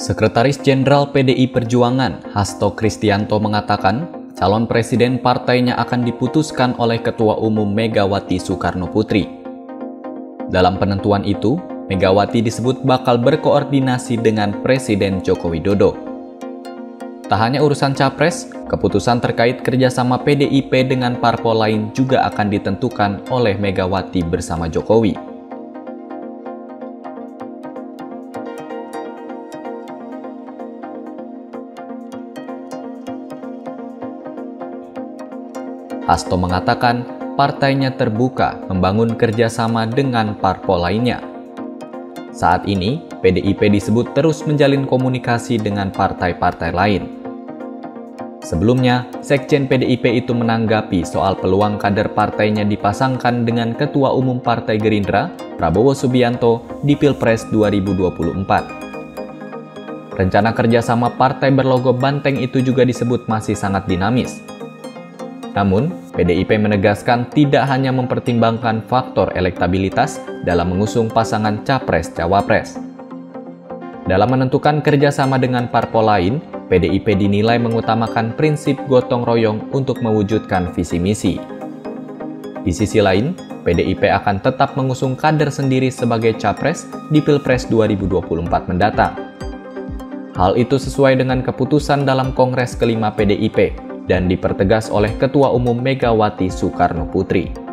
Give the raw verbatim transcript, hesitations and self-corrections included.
Sekretaris Jenderal P D I Perjuangan, Hasto Kristianto mengatakan, calon presiden partainya akan diputuskan oleh Ketua Umum Megawati Soekarnoputri. Dalam penentuan itu, Megawati disebut bakal berkoordinasi dengan Presiden Joko Widodo. Tak hanya urusan capres, keputusan terkait kerjasama P D I P dengan parpol lain juga akan ditentukan oleh Megawati bersama Jokowi. Hasto mengatakan partainya terbuka membangun kerjasama dengan parpol lainnya. Saat ini, P D I P disebut terus menjalin komunikasi dengan partai-partai lain. Sebelumnya, Sekjen P D I P itu menanggapi soal peluang kader partainya dipasangkan dengan Ketua Umum Partai Gerindra, Prabowo Subianto, di Pilpres dua ribu dua puluh empat. Rencana kerjasama partai berlogo banteng itu juga disebut masih sangat dinamis. Namun, P D I P menegaskan tidak hanya mempertimbangkan faktor elektabilitas dalam mengusung pasangan capres-cawapres. Dalam menentukan kerjasama dengan parpol lain, P D I P dinilai mengutamakan prinsip gotong royong untuk mewujudkan visi misi. Di sisi lain, P D I P akan tetap mengusung kader sendiri sebagai capres di Pilpres dua ribu dua puluh empat mendatang. Hal itu sesuai dengan keputusan dalam Kongres kelima P D I P dan dipertegas oleh Ketua Umum Megawati Soekarnoputri.